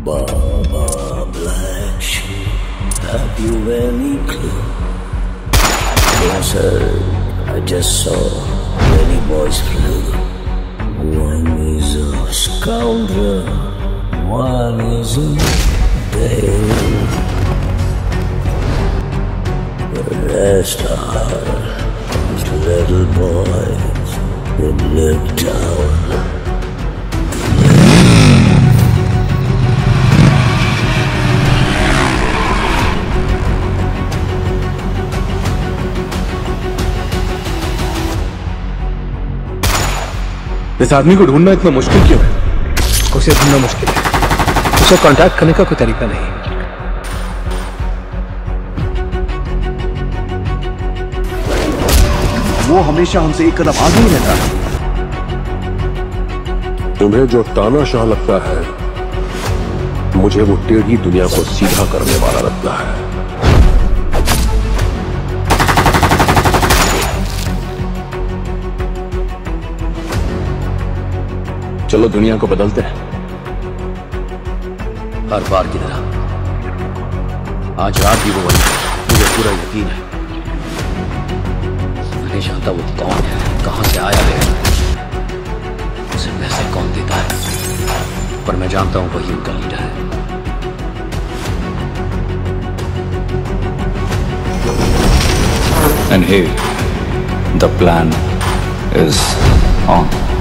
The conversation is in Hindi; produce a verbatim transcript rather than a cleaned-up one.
Baba Black Sheep, have you any clue? No sir, I just saw many boys flew. One is a scoundrel, one is a dame. The rest are little boys that live down. इस आदमी को ढूंढना इतना मुश्किल क्यों है? उसे ढूंढना मुश्किल है, उसे कांटेक्ट करने का कोई तरीका नहीं। वो हमेशा हमसे एक कदम आगे ही रहता है। तुम्हें जो तानाशाह लगता है, मुझे वो टेढ़ी दुनिया को सीधा करने वाला लगता है। चलो दुनिया को बदलते हैं। हर बार की तरह आज रात भी वो वही है, मुझे पूरा यकीन है। मैं नहीं जानता वो कौन है, कहां से आया है, उसे पैसे कौन देता है, पर मैं जानता हूं वही उनका लीडर है। And here, the plan is on.